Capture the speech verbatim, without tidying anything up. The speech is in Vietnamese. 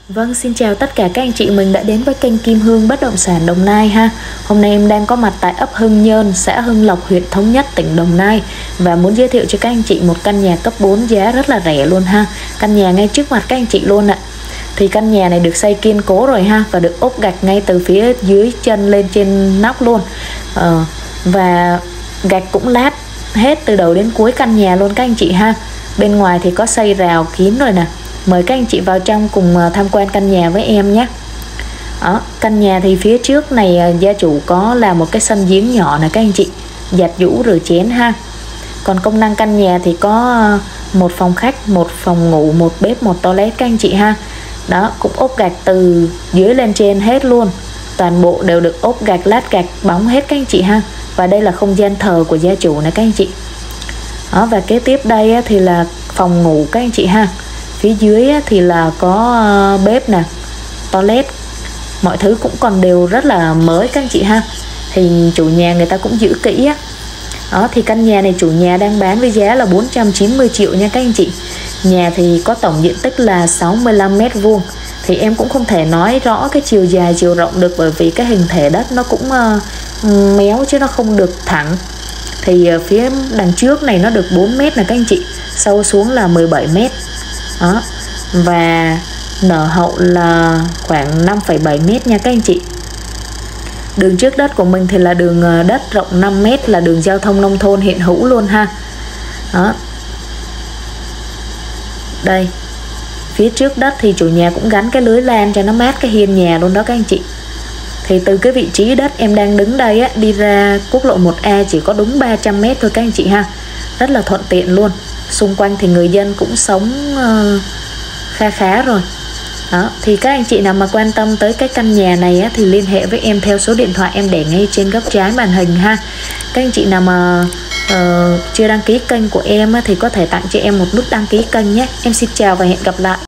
Vâng, xin chào tất cả các anh chị mình đã đến với kênh Kim Hương Bất Động Sản Đồng Nai ha. Hôm nay em đang có mặt tại ấp Hưng Nhơn, xã Hưng Lộc, huyện Thống Nhất, tỉnh Đồng Nai và muốn giới thiệu cho các anh chị một căn nhà cấp bốn giá rất là rẻ luôn ha. Căn nhà ngay trước mặt các anh chị luôn ạ. Thì căn nhà này được xây kiên cố rồi ha và được ốp gạch ngay từ phía dưới chân lên trên nóc luôn. Ờ, và gạch cũng lát hết từ đầu đến cuối căn nhà luôn các anh chị ha. Bên ngoài thì có xây rào kín rồi nè. Mời các anh chị vào trong cùng tham quan căn nhà với em nhé. Đó, căn nhà thì phía trước này gia chủ có làm một cái sân giếng nhỏ nè các anh chị, giặt giũ rửa chén ha. Còn công năng căn nhà thì có một phòng khách, một phòng ngủ, một bếp, một toilet các anh chị ha. Đó, cũng ốp gạch từ dưới lên trên hết luôn. Toàn bộ đều được ốp gạch, lát gạch bóng hết các anh chị ha. Và đây là không gian thờ của gia chủ này các anh chị. Đó, và kế tiếp đây thì là phòng ngủ các anh chị ha. Phía dưới thì là có bếp nè, toilet, mọi thứ cũng còn đều rất là mới các anh chị ha. Thì chủ nhà người ta cũng giữ kỹ á. Đó, thì căn nhà này chủ nhà đang bán với giá là bốn trăm chín mươi triệu nha các anh chị. Nhà thì có tổng diện tích là sáu mươi lăm mét vuông. Thì em cũng không thể nói rõ cái chiều dài chiều rộng được, bởi vì cái hình thể đất nó cũng uh, méo chứ nó không được thẳng. Thì uh, phía đằng trước này nó được bốn mét nè các anh chị, sâu xuống là mười bảy mét. Đó, và nở hậu là khoảng năm phẩy bảy mét nha các anh chị. Đường trước đất của mình thì là đường đất rộng năm mét, là đường giao thông nông thôn hiện hữu luôn ha. Đó, đây phía trước đất thì chủ nhà cũng gắn cái lưới lan cho nó mát cái hiên nhà luôn đó các anh chị. Thì từ cái vị trí đất em đang đứng đây á, đi ra quốc lộ một A chỉ có đúng ba trăm mét thôi các anh chị ha. Rất là thuận tiện luôn. Xung quanh thì người dân cũng sống uh, kha khá rồi. Đó, thì các anh chị nào mà quan tâm tới cái căn nhà này á, thì liên hệ với em theo số điện thoại em để ngay trên góc trái màn hình ha. Các anh chị nào mà uh, chưa đăng ký kênh của em á, thì có thể tặng cho em một nút đăng ký kênh nhé. Em xin chào và hẹn gặp lại.